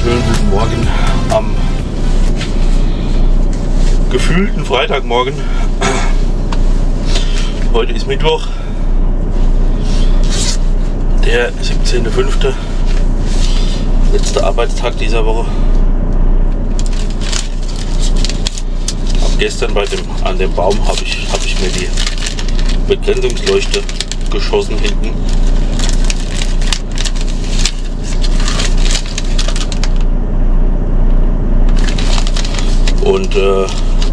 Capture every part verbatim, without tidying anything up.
Schönen guten Morgen am gefühlten Freitagmorgen. Heute ist Mittwoch, der siebzehnte fünfte Letzter Arbeitstag dieser Woche. Ab gestern bei dem, an dem Baum habe ich, hab ich mir die Begrenzungsleuchte geschossen hinten. Und äh,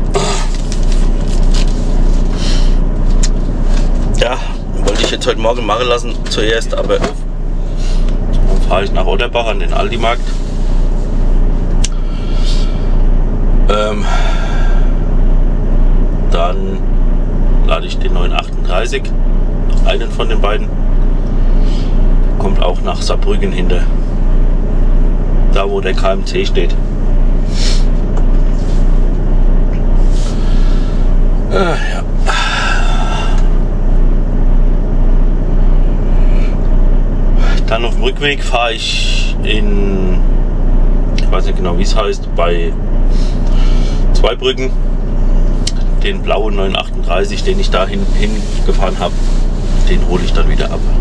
ja, wollte ich jetzt heute Morgen machen lassen zuerst, aber dann fahre ich nach Otterbach an den Aldi-Markt. Ähm, dann lade ich den neun achtunddreißig, einen von den beiden. Kommt auch nach Saarbrücken hinter, da wo der K M C steht. Ah, ja. Dann auf dem Rückweg fahre ich in, ich weiß nicht genau wie es heißt, bei Zweibrücken, den blauen neun achtunddreißig, den ich da hin, hingefahren habe, den hole ich dann wieder ab.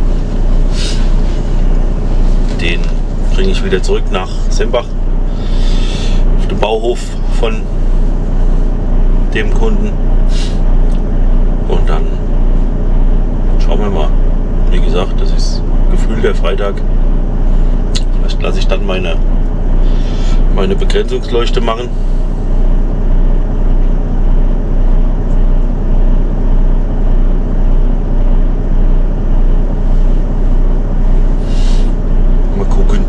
Den bringe ich wieder zurück nach Sembach auf den Bauhof von dem Kunden. Und dann schauen wir mal. Wie gesagt, das ist Gefühl der Freitag. Vielleicht lasse ich dann meine, meine Begrenzungsleuchte machen. Mal gucken.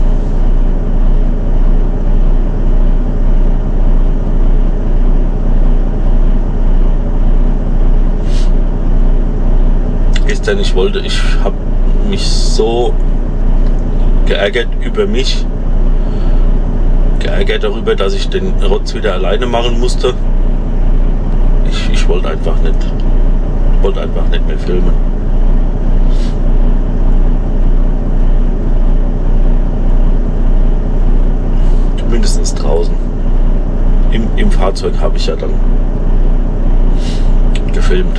Gestern, ich wollte, ich habe mich so geärgert über mich, geärgert darüber, dass ich den Rotz wieder alleine machen musste. Ich, ich wollte einfach nicht, wollte einfach nicht mehr filmen. Zumindest draußen. Im, im Fahrzeug habe ich ja dann gefilmt.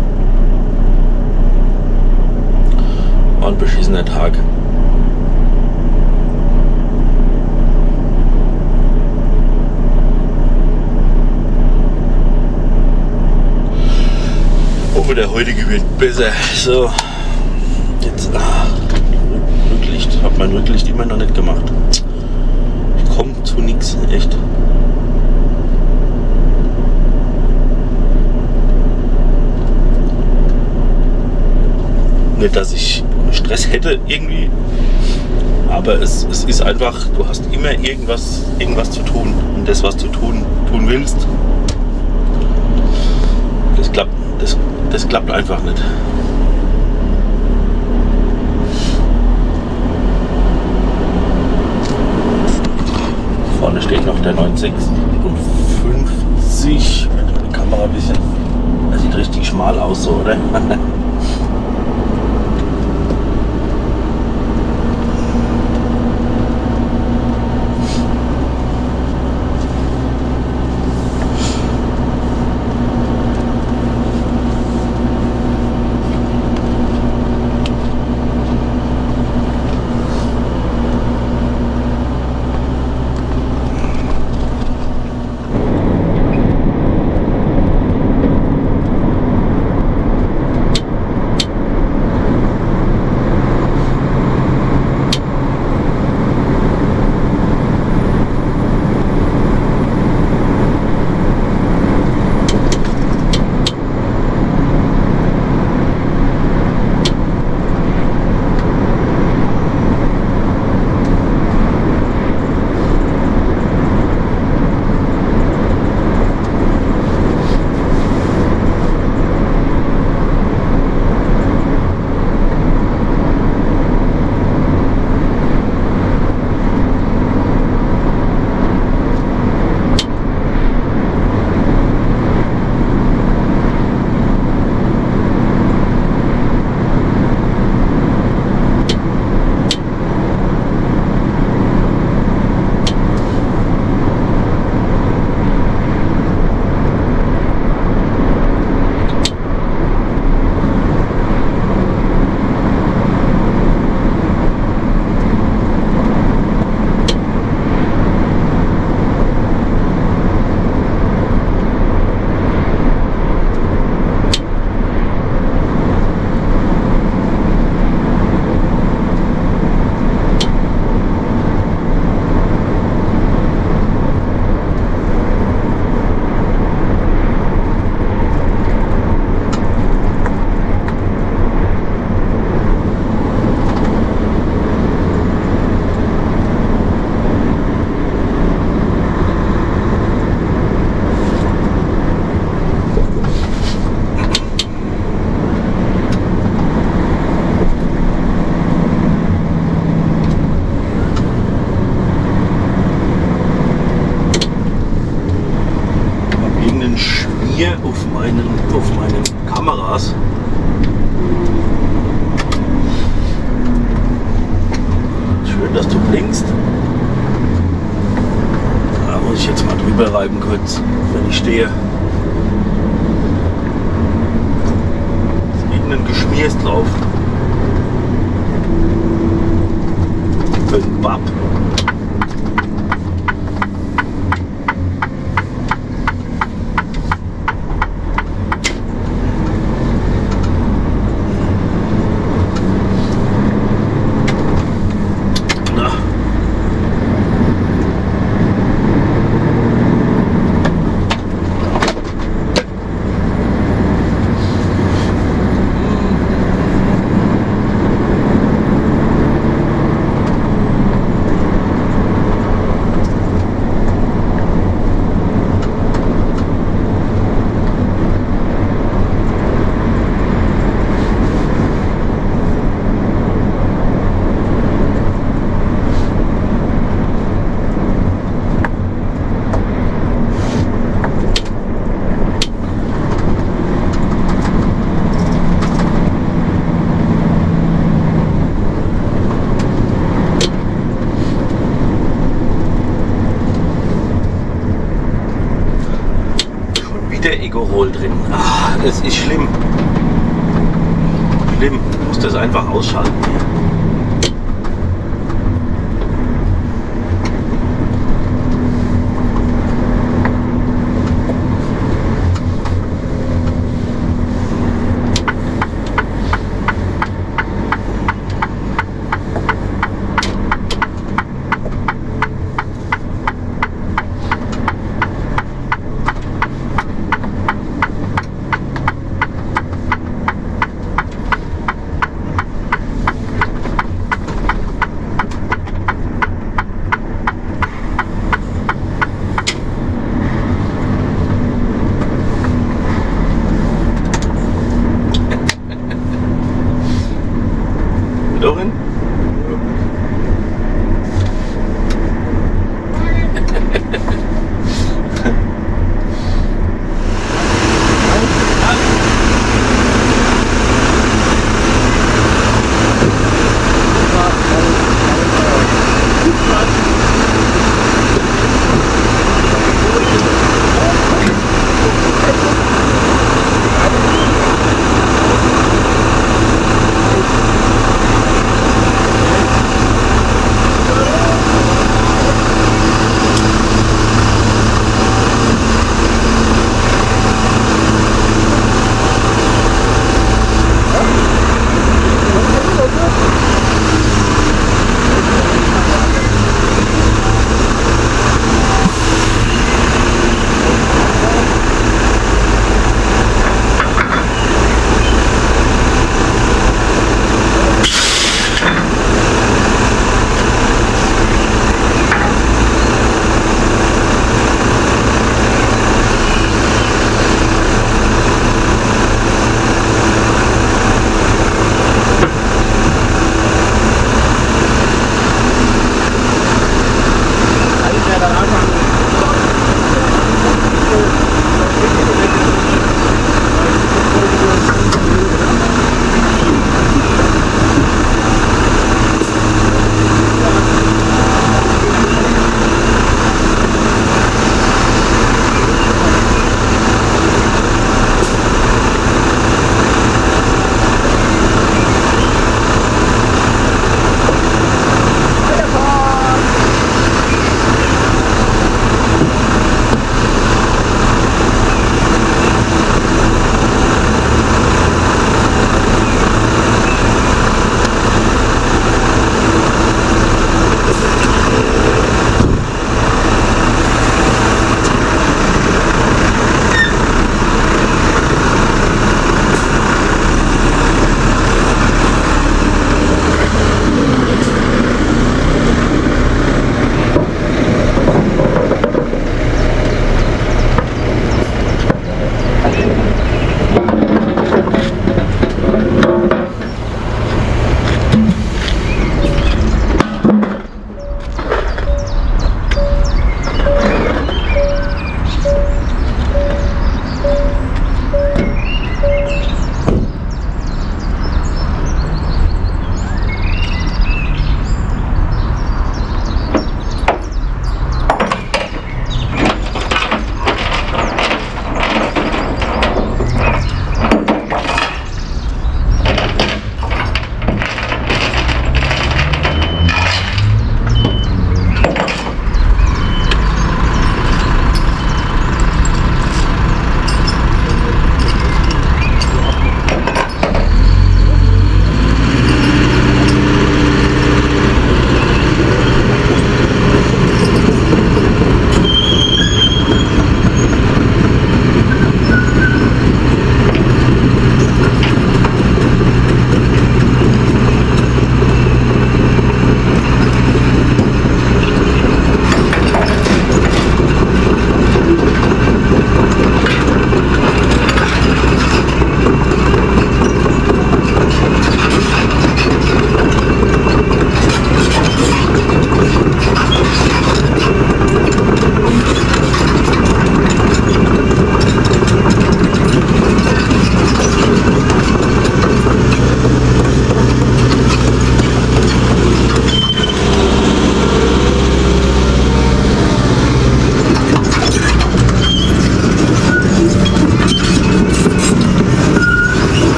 War ein beschissener Tag. Aber der heutige wird besser. So, jetzt ah, Rücklicht. Habe mein Rücklicht immer noch nicht gemacht. Ich komme zu nichts, echt. Nicht, dass ich Stress hätte irgendwie, aber es, es ist einfach, du hast immer irgendwas, irgendwas zu tun, und das, was du tun, tun willst, das klappt, das, das klappt einfach nicht. Vorne steht noch der neun sechsundfünfzig, die Kamera ein bisschen, das sieht richtig schmal aus so, oder? hier auf meinen, auf meinen Kameras. Schön, dass du blinkst. Da muss ich jetzt mal drüber reiben kurz, wenn ich stehe. Ist irgendein Geschmiers drauf. Für den Bab. Ego-Roll drin. Ach, es ist schlimm. Schlimm. Ich muss das einfach ausschalten hier.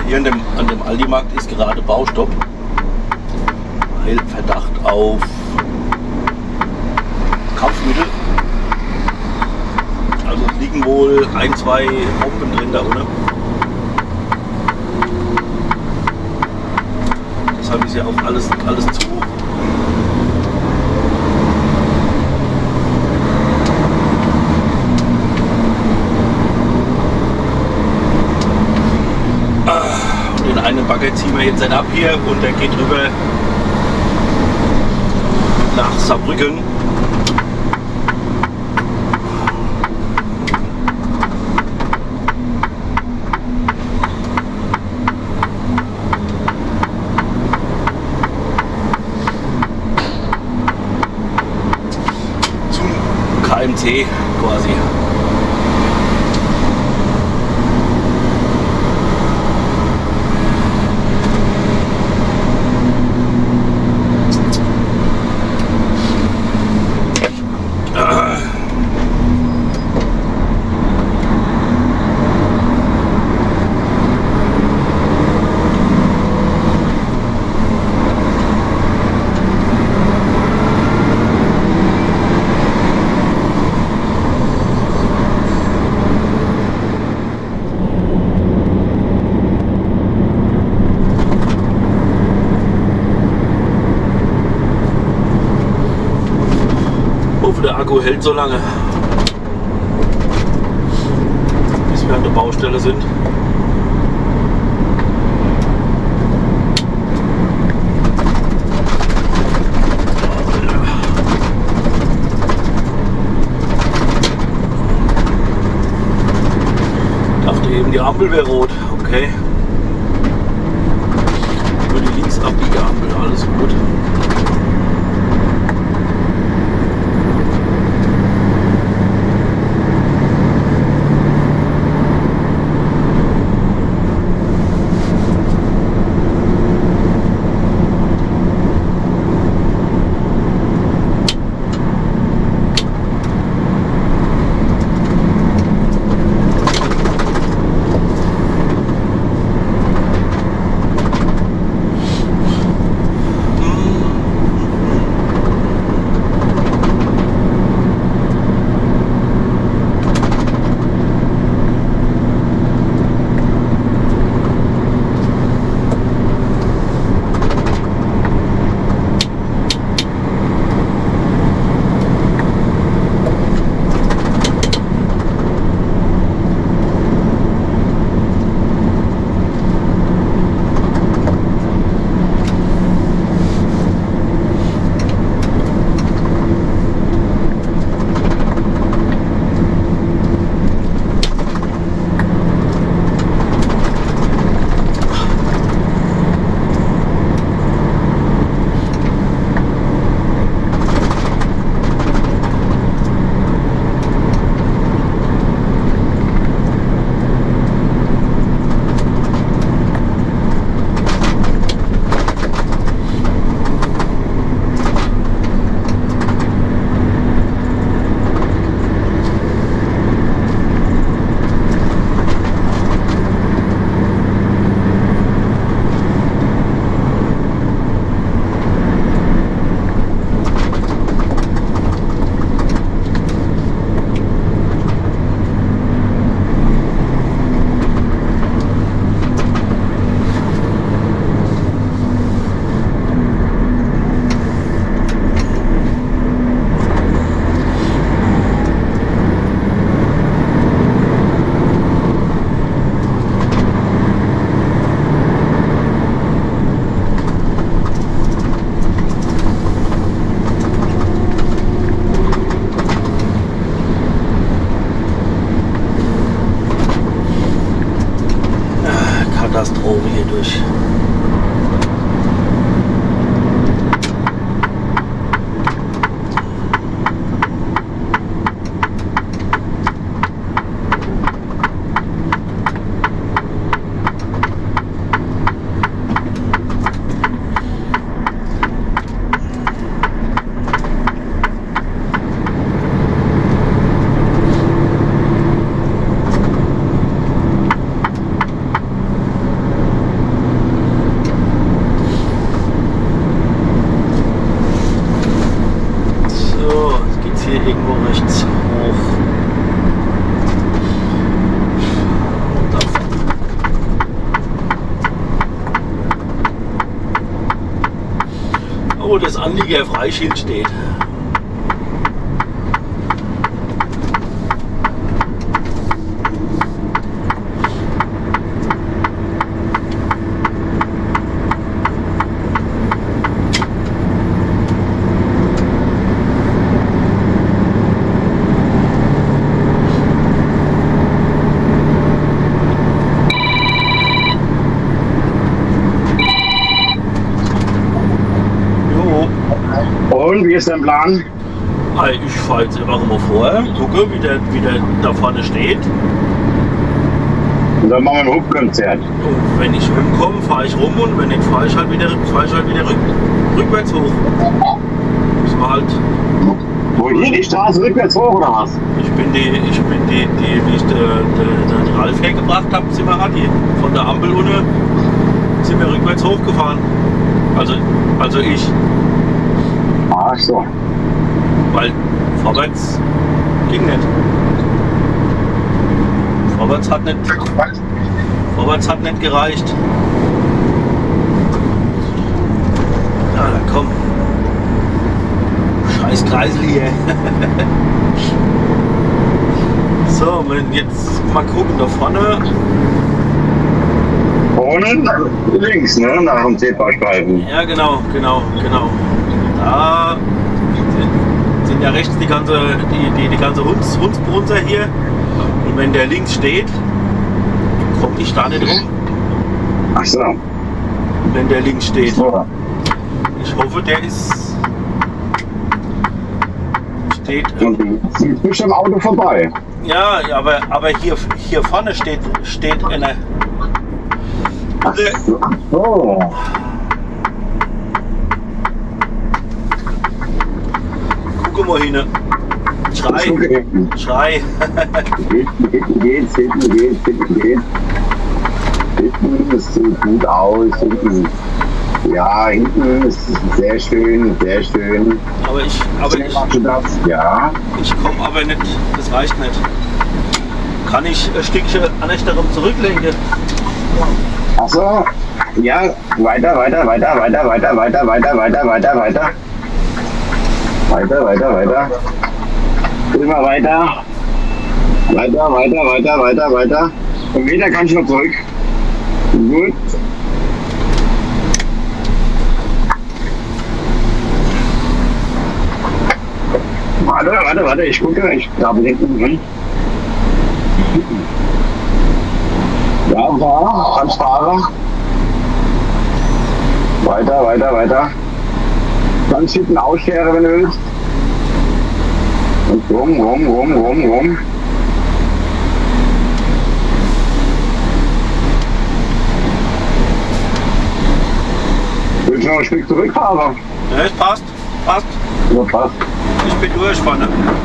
Hier an dem, an dem Aldi-Markt ist gerade Baustopp. Weil Verdacht auf Kampfmittel. Also es liegen wohl ein, zwei Bomben drin da unten. Deshalb ist ja auch alles, alles zu. Und den einen Bagger ziehen wir jetzt ab hier und der geht rüber nach Saarbrücken. K M C quasi. Der Akku hält so lange, bis wir an der Baustelle sind. Ich dachte eben, die Ampel wäre rot. Okay. Nur die linksabbiege Ampel, alles gut. Katastrophe hier durch. Anlieger-Freischild steht. Und wie ist dein Plan? Ich fahre jetzt einfach mal vor, gucke, wie der, wie der da vorne steht. Und dann machen wir ein Hubkonzert. Und wenn ich rumkomme, fahre ich rum, und wenn nicht, fahre ich halt wieder, fahr ich halt wieder rück, rückwärts hoch. Das war halt. Wo hier die Straße rückwärts hoch oder was? Ich bin die, ich bin die, die wie ich den de, de Ralf hergebracht habe, sind wir halt hier von der Ampel unten, sind wir rückwärts hochgefahren. Also, also ich. Ach so. Weil vorwärts ging nicht. Vorwärts hat nicht, vorwärts hat nicht gereicht. Ja, dann komm. Scheiß Kreisel hier. So, wenn jetzt mal gucken, da vorne. Vorne links, ne? Nach dem Zebrastreifen. Ja, genau, genau, genau. Da sind, sind ja rechts die ganze, die, die, die ganze Hunds, Hundsbrunzer hier. Und wenn der links steht, komme ich da nicht rum. Ach so. Wenn der links steht. So. Ich hoffe, der ist. Steht. Und du bist am Auto vorbei. Ja, ja, aber, aber hier, hier vorne steht, steht eine. Ach so. Oh. Guck mal hin. Schrei. Schrei. Hinten, hinten geht's, hinten geht's, hinten geht's. Hinten, es sieht gut aus. Hinten. Ja, hinten ist sehr schön, sehr schön. Aber ich, aber ich, das? Ja. ich komme aber nicht, das reicht nicht. Kann ich ein Stückchen anechterem zurücklenken? Achso, ja, weiter, weiter, weiter, weiter, weiter, weiter, weiter, weiter, weiter, weiter. Weiter, weiter, weiter. Immer weiter. Weiter, weiter, weiter, weiter, weiter. Und wieder kann ich noch zurück. Gut. Warte, warte, warte, ich gucke, ich grabe hinten drin. Ja, fahr, kannst fahren. Weiter, weiter, weiter. Kannst hinten ausscheren, wenn du willst. Und rum, rum, rum, rum, rum. Willst du noch ein Stück zurückfahren? Ja, es passt. Passt. Ja, passt. Ich bin durch, vorne.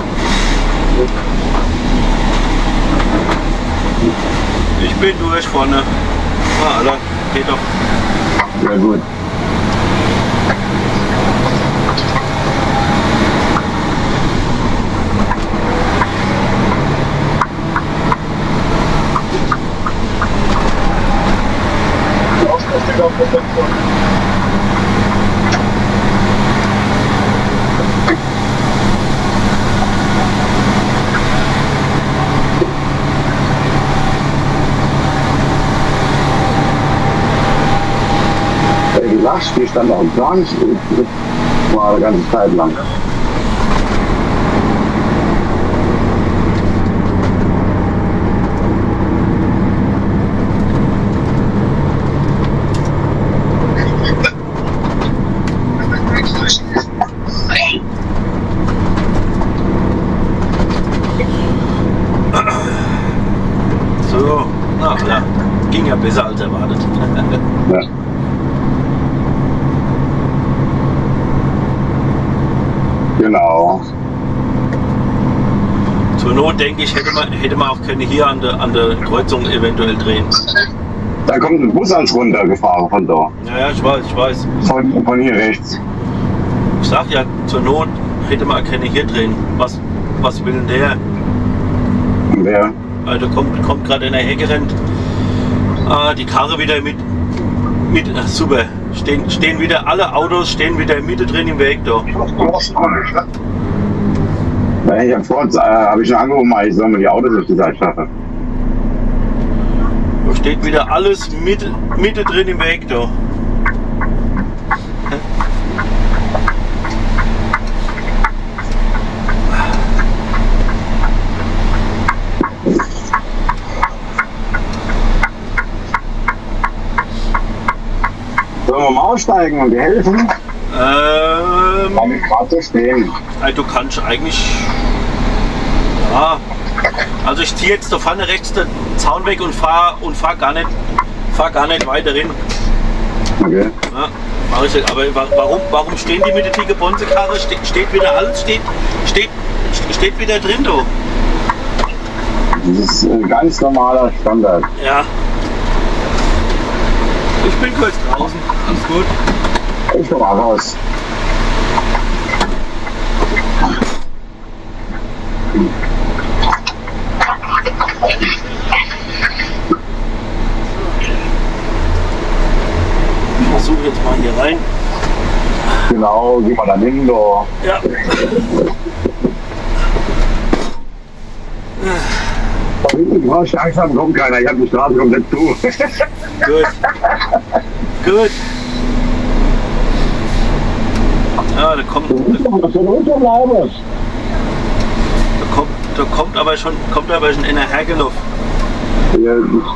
Ich bin durch, vorne. Ah, Alter, geht doch. Sehr gut. Die Lastspiel stand auch im Plan, war eine ganze Zeit lang. So, ach ja, ging ja besser als erwartet. Ja. Genau. Zur Not denke ich, hätte man, hätte man auch können hier an der, an der Kreuzung eventuell drehen. Da kommt ein Bus als runtergefahren von da. Ja, ja, ich weiß, ich weiß. Von, von hier rechts. Ich sag ja, zur Not hätte man können hier drehen. Was, was will denn der? Wer? Also kommt, kommt gerade in der Hecke rennt. Ah, die Karre wieder mit, Mit, ach, super. Stehen, stehen wieder alle Autos, stehen wieder Mitte drin im Weg da. Ich habe vor, äh, habe ich schon angerufen, ich soll mir die Autos auf die Seite schaffen. Da steht wieder alles Mitte, Mitte drin im Weg da. Sollen wir mal aussteigen und dir helfen? Ähm, Kann ich gerade so stehen. also du kannst eigentlich. Ja. Also ich ziehe jetzt da vorne rechts den Zaun weg und fahre und fahr gar nicht fahr gar nicht weiter hin. Okay. Ja, mach ich jetzt. Aber wa- warum, warum stehen die mit der dicke Bonzekarre? Ste steht wieder alles, steht, steht, steht wieder drin da. Das ist ein ganz normaler Standard. Ja. Ich bin kurz draußen. Alles gut. Ich komm mal raus. Ich versuche jetzt mal hier rein. Genau, geh mal da hin, da. Ja. Du brauchst Angst haben, kommt keiner. Ich hab die Straße komplett zu. Gut. Gut. Ja, da kommt, da, Was soll runter bleiben? da kommt, da kommt aber schon, kommt aber schon einer hergelaufen. Ja,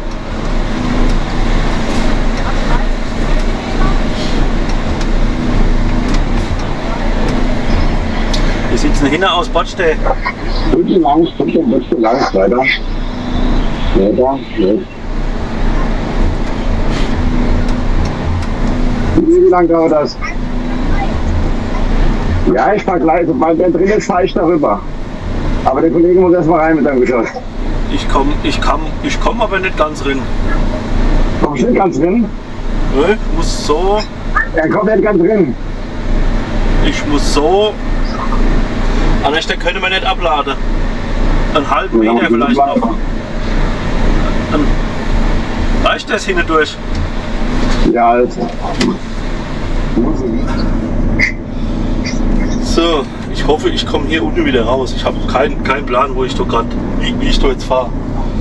Wir sitzen hinten aus Botstedt. bitte langs, bitte, bitte langs, weiter. Weiter, jetzt. Wie lange dauert das? Ja, ich fahr gleich, sobald der drin ist, fahr ich darüber. Aber der Kollege muss erstmal rein mit seinem Geschoss. Ich komm, ich komm, ich komm aber nicht ganz rein. Komm ich nicht ganz drin? Ne? Ich muss so, Er kommt nicht ganz drin. ich muss so. An der Stelle könnte man nicht abladen. Einen halben Meter vielleicht noch. Dann reicht das hinten durch. Ja, also. Muss ich. So, ich hoffe, ich komme hier unten wieder raus. Ich habe keinen keinen Plan, wo ich da gerade, wie, wie ich da jetzt fahre.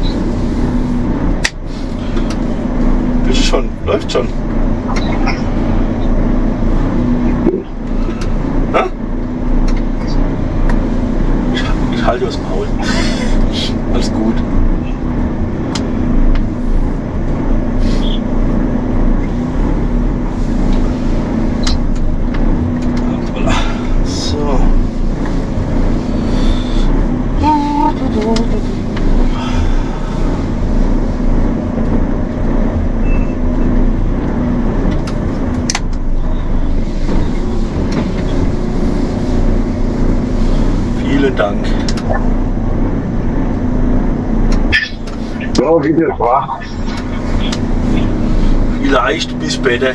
Ist schon, läuft schon. Ha? Ich, ich halte das Maul. Alles gut. So. Vielen Dank. So, wie das war. Vielleicht bis später.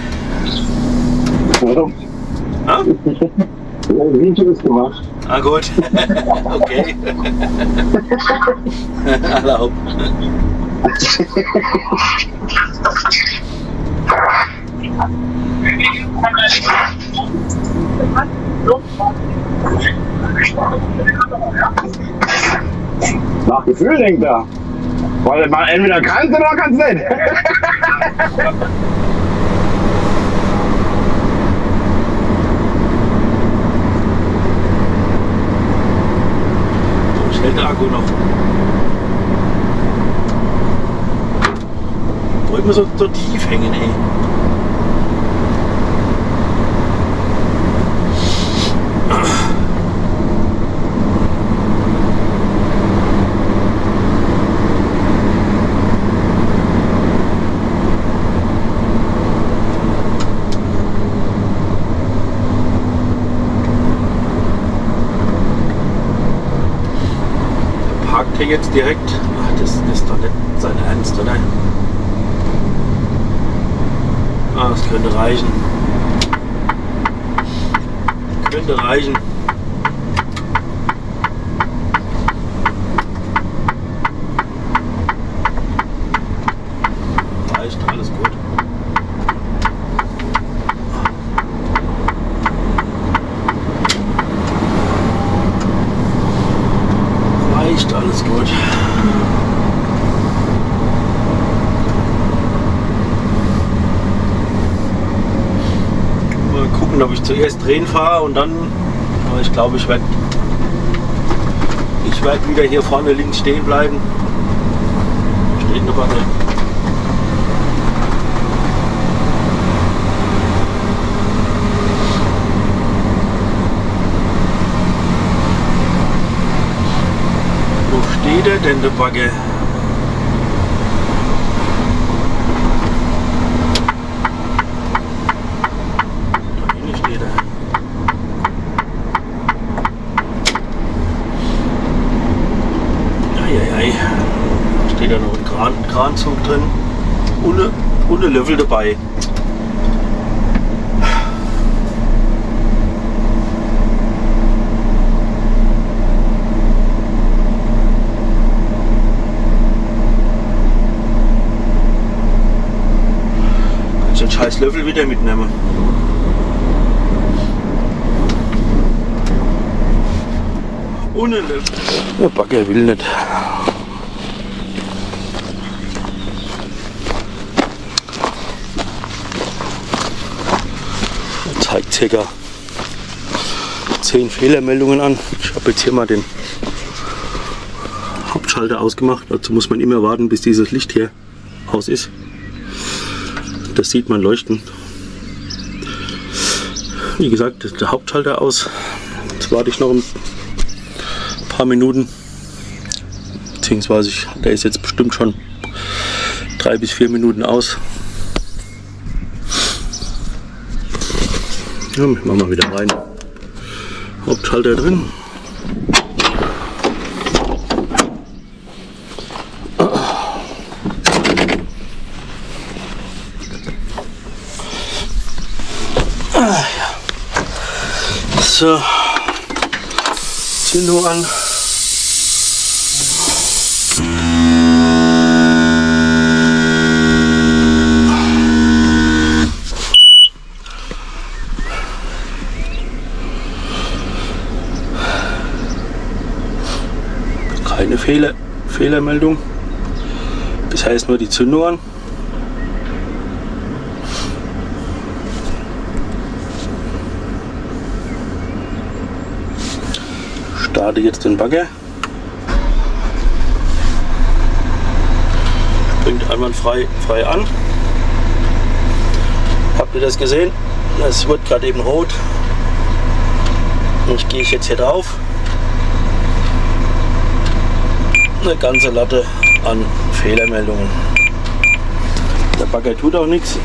Ha? Ja, Videos gemacht. Ah gut. Okay. Erlaubt. Nach Gefühl denkt er. Weil man entweder kannst oder kannst nicht. So schnell der Akku noch. Wollen wir so, so tief hängen, ey. Parkt er jetzt direkt? Ach, das, das ist doch nicht sein Ernst, oder? Ah, das könnte reichen. Könnte reichen. Reicht, alles gut. gucken, ob ich zuerst drehen fahre und dann, aber ich glaube, ich werde ich werd wieder hier vorne links stehen bleiben. Steht eine Backe. Wo steht er denn, der Bagger? Steht da noch ein Kran, Kranzug drin, ohne, ohne Löffel dabei. Kann ich den scheiß Löffel wieder mitnehmen? Ohne Löffel. Der Bagger will nicht. Zeigt circa zehn Fehlermeldungen an. Ich habe jetzt hier mal den Hauptschalter ausgemacht. Dazu muss man immer warten, bis dieses Licht hier aus ist. Das sieht man leuchten. Wie gesagt, der Hauptschalter aus. Jetzt warte ich noch ein paar Minuten. Beziehungsweise ich, der ist jetzt bestimmt schon drei bis vier Minuten aus. Ja, ich mach mal wieder rein. Hauptschalter drin. Ah, ja. So. Zündung an. Keine Fehler, Fehlermeldung. Das heißt nur die Zündung an. Starte jetzt den Bagger. Springt einwandfrei frei an. Habt ihr das gesehen? Es wird gerade eben rot. Und ich gehe jetzt hier drauf. Eine ganze Latte an Fehlermeldungen. Der Bagger tut auch nichts.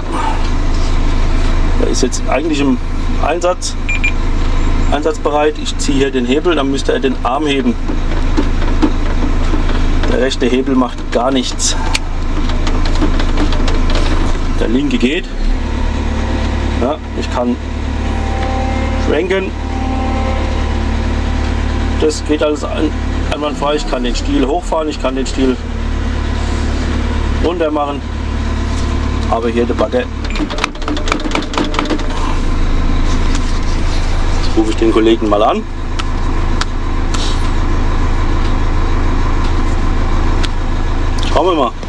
Der ist jetzt eigentlich im Einsatz, einsatzbereit. Ich ziehe hier den Hebel, dann müsste er den Arm heben. Der rechte Hebel macht gar nichts. Der linke geht. Ja, ich kann schwenken. Das geht alles ein. Einwandfrei. Ich kann den Stiel hochfahren, ich kann den Stiel runter machen, aber hier der Bagger. Jetzt rufe ich den Kollegen mal an. Schauen wir mal.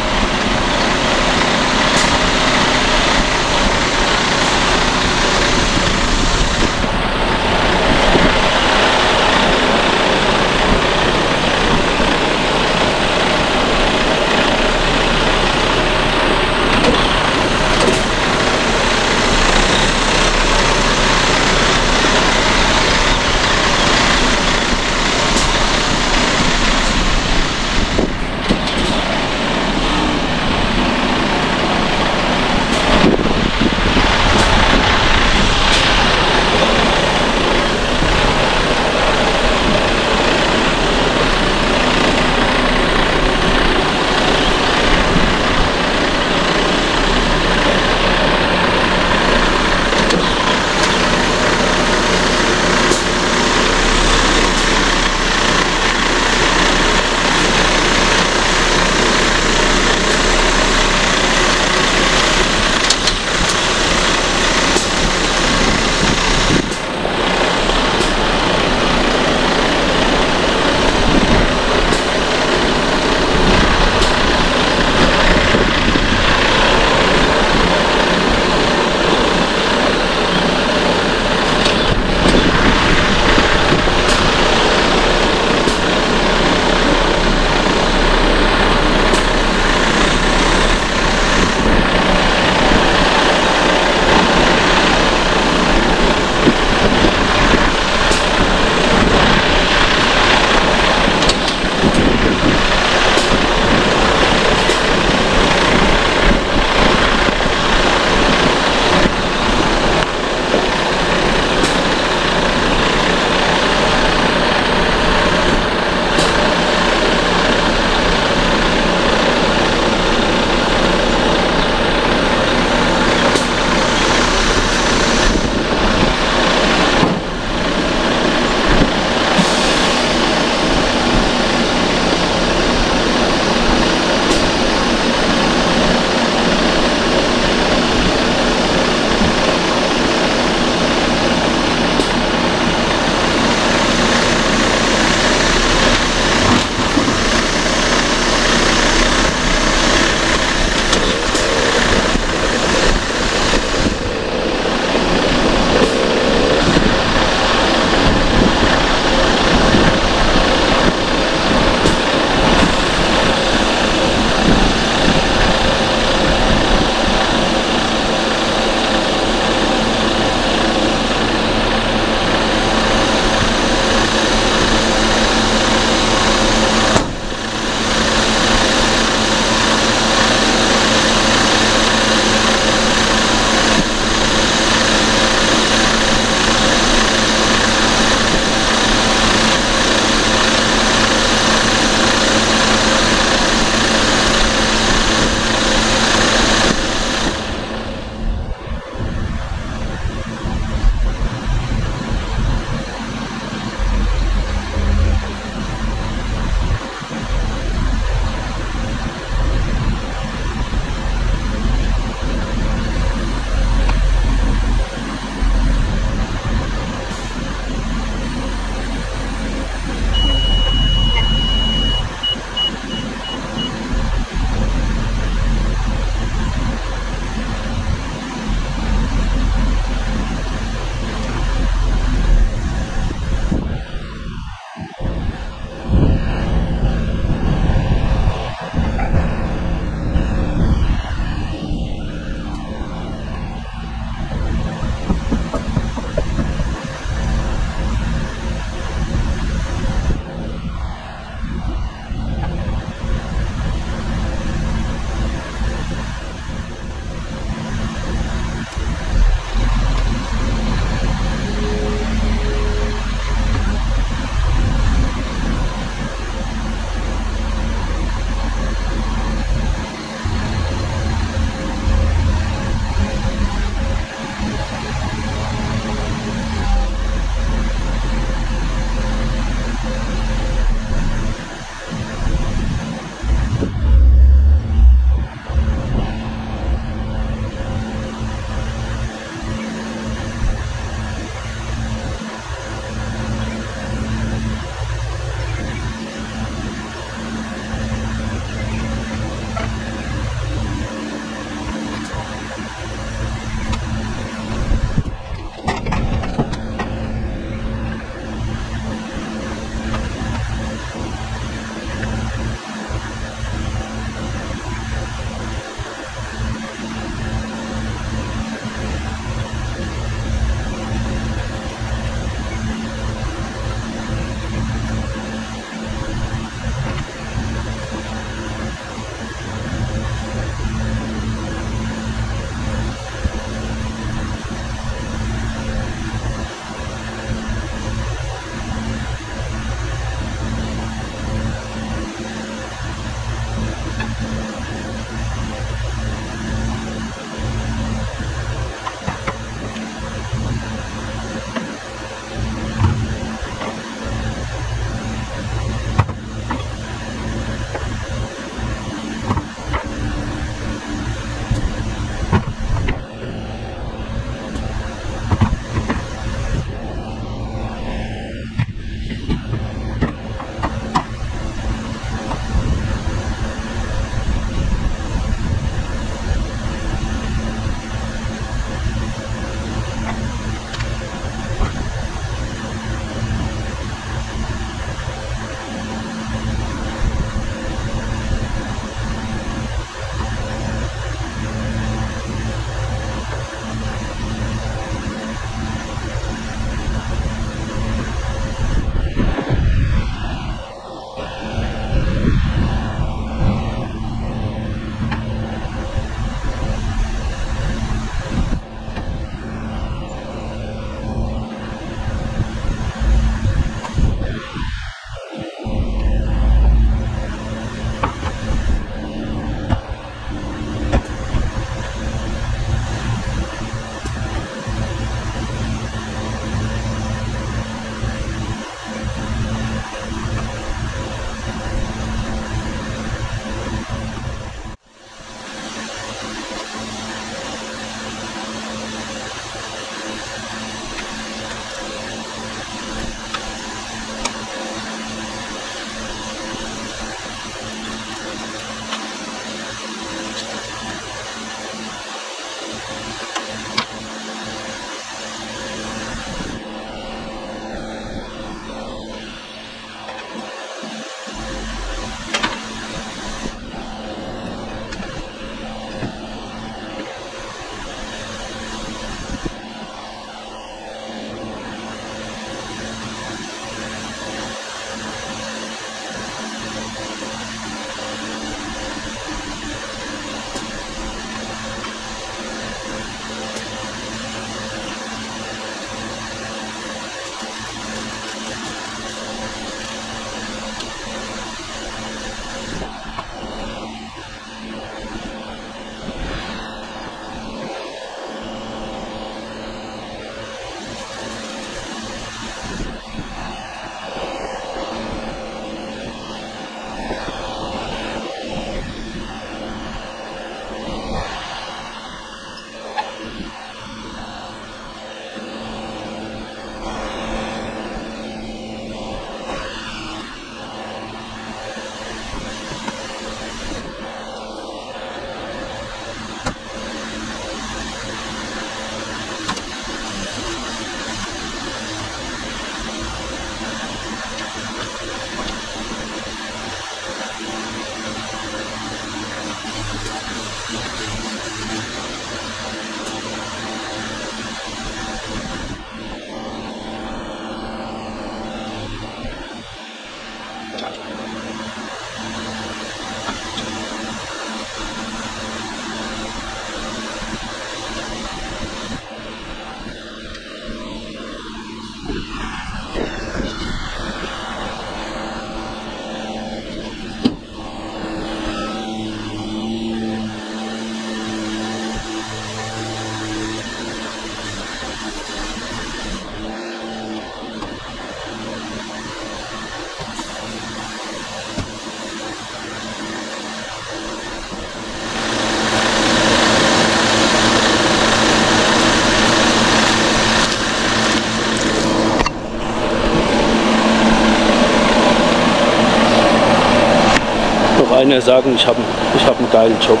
Einer sagen, ich habe ich hab einen geilen Job.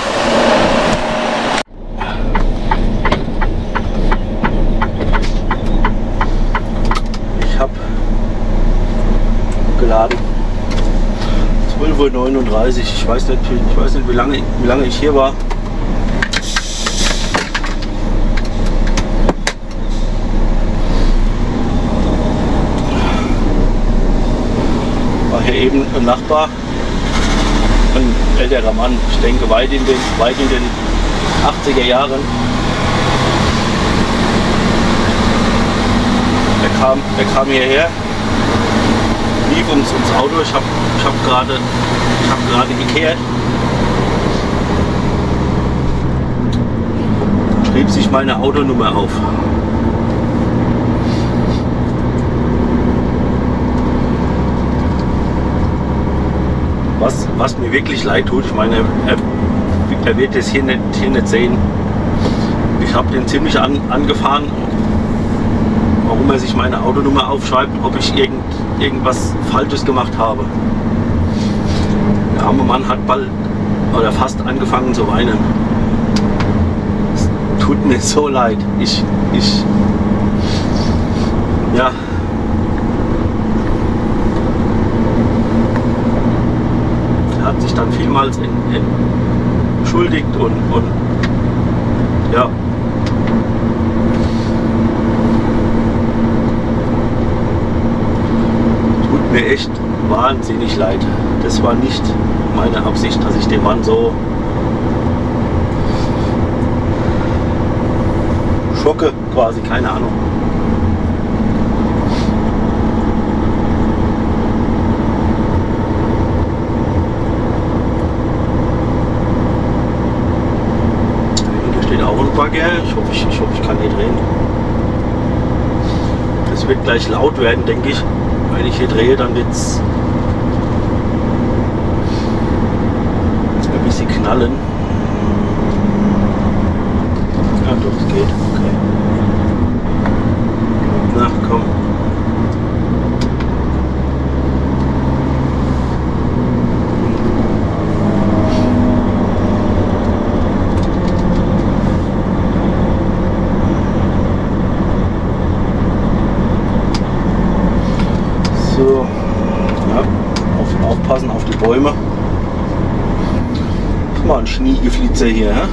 Ich habe geladen. zwölf Uhr neununddreißig. Ich weiß nicht, ich weiß nicht wie, lange, wie lange ich hier war. War hier eben ein Nachbar. Ein älterer Mann, ich denke weit in den, weit in den achtziger Jahren. Er kam, er kam hierher, lief uns ins Auto. Ich habe ich hab gerade ich hab gerade gekehrt. Schrieb sich meine Autonummer auf. Was, was mir wirklich leid tut, ich meine, er, er wird das hier nicht, hier nicht sehen. Ich habe den ziemlich an, angefahren, warum er sich meine Autonummer aufschreibt, ob ich irgend, irgendwas Falsches gemacht habe. Der arme Mann hat bald oder fast angefangen zu weinen. Es tut mir so leid. Ich, ich, ja. Hat sich dann vielmals in, in entschuldigt und, und ja. Tut mir echt wahnsinnig leid. Das war nicht meine Absicht, dass ich den Mann so schocke, quasi, keine Ahnung. Ich hoffe, ich, ich hoffe, ich kann hier drehen. Das wird gleich laut werden, denke ich. Wenn ich hier drehe, dann wird es ein bisschen knallen. Ja, doch, es geht. Okay. Na, komm. So, ja, auf, aufpassen auf die Bäume. Das ist mal ein Schneegeflitzer hier. Hä?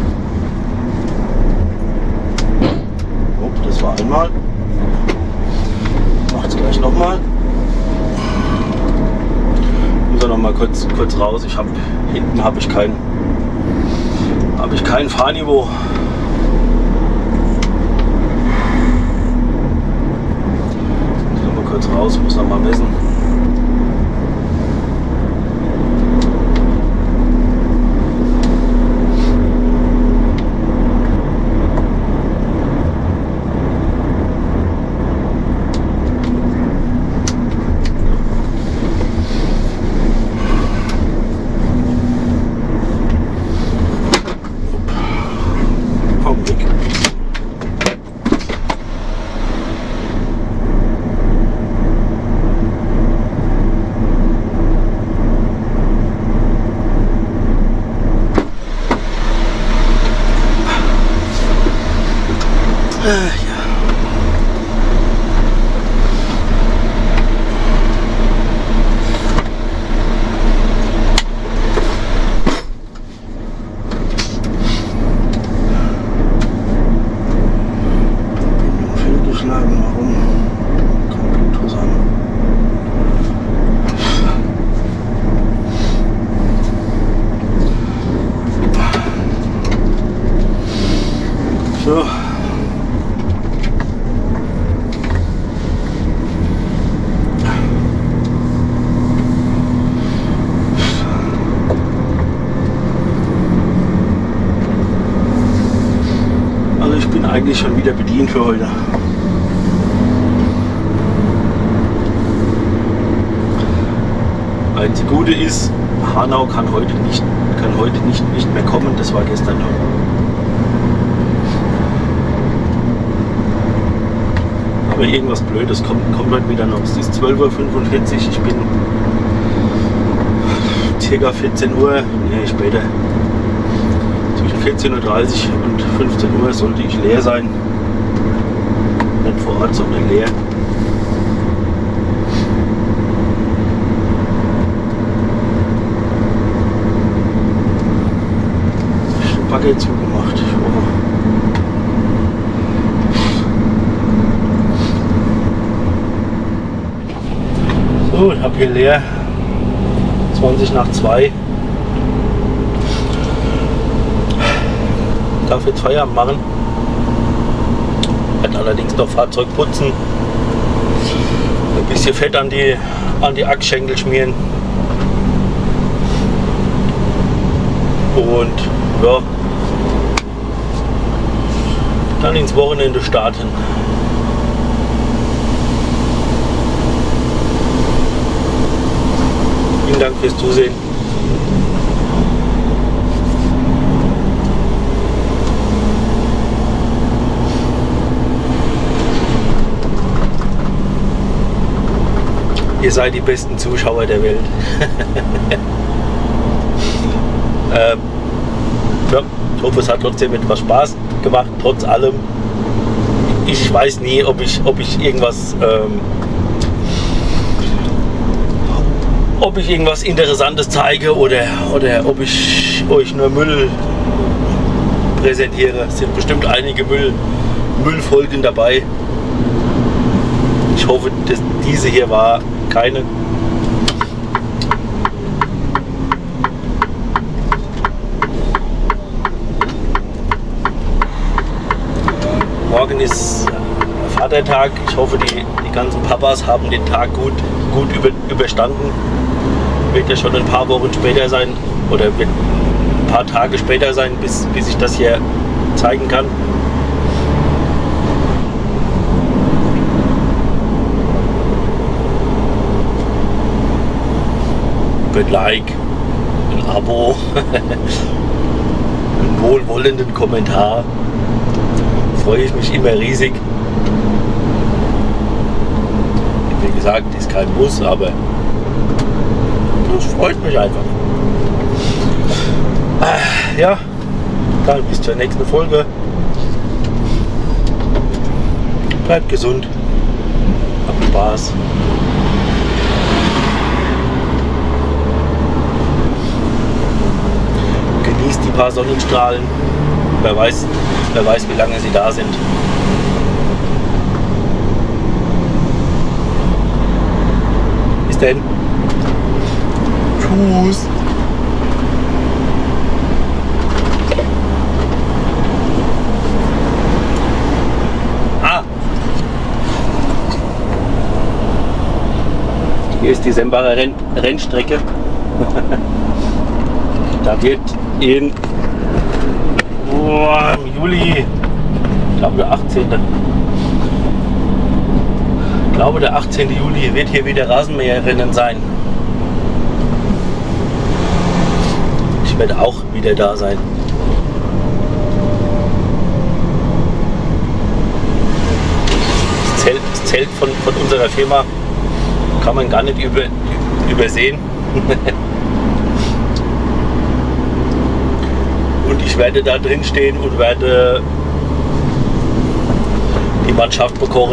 Oh, das war einmal. Macht's gleich nochmal. Muss er noch mal kurz, kurz raus. Ich habe hinten habe ich kein habe ich kein Fahrniveau. Kurz raus, muss noch mal messen. Augenblick. eigentlich schon wieder bedient für heute. Einzige Gute ist, Hanau kann heute nicht, kann heute nicht, nicht mehr kommen. Das war gestern noch. Aber irgendwas Blödes kommt, kommt heute wieder noch. Es ist zwölf Uhr fünfundvierzig. Ich bin ca. vierzehn Uhr, nee, später. Zwischen vierzehn Uhr dreißig und fünfzehn Uhr sollte ich leer sein. Nicht vor Ort, sondern leer. Bagger zugemacht. So, ich habe hier leer. zwanzig nach zwei. Ich darf jetzt Feierabend machen. Ich werde allerdings noch Fahrzeug putzen. Ein bisschen Fett an die, an die Achsschenkel schmieren. Und ja, dann ins Wochenende starten. Vielen Dank fürs Zusehen. Ihr seid die besten Zuschauer der Welt. ähm, ja, ich hoffe, es hat trotzdem etwas Spaß gemacht, trotz allem. Ich weiß nie, ob ich, ob ich irgendwas ähm, ob ich irgendwas Interessantes zeige oder, oder ob ich euch nur Müll präsentiere. Es sind bestimmt einige Müll, Müllfolgen dabei. Ich hoffe, dass diese hier war keine. Morgen ist Vatertag. Ich hoffe, die, die ganzen Papas haben den Tag gut, gut über, überstanden. Wird ja schon ein paar Wochen später sein oder wird ein paar Tage später sein, bis, bis ich das hier zeigen kann. Ein Like, ein Abo, einen wohlwollenden Kommentar. Freue ich mich immer riesig. Wie gesagt, ist kein Muss, aber das freut mich einfach. Ja, dann bis zur nächsten Folge. Bleibt gesund, habt Spaß. Genießt die paar Sonnenstrahlen. Wer weiß, wer weiß, wie lange sie da sind. Bis denn. Tschüss. Ah. Hier ist die Sembacher Renn Rennstrecke. Da wird in oh, im Juli, ich glaube der achtzehnte Ich glaube der achtzehnte Juli wird hier wieder Rasenmäherrennen sein. Ich werde auch wieder da sein. Das Zelt, das Zelt von, von unserer Firma kann man gar nicht über, übersehen. Und ich werde da drin stehen und werde die Mannschaft bekochen.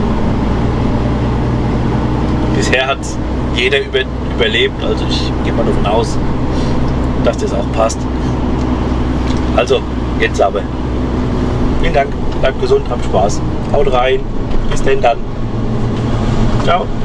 Bisher hat jeder über, überlebt, also ich gehe mal davon aus, dass das auch passt. Also, jetzt aber. Vielen Dank, bleibt gesund, habt Spaß. Haut rein. Bis denn dann. Ciao.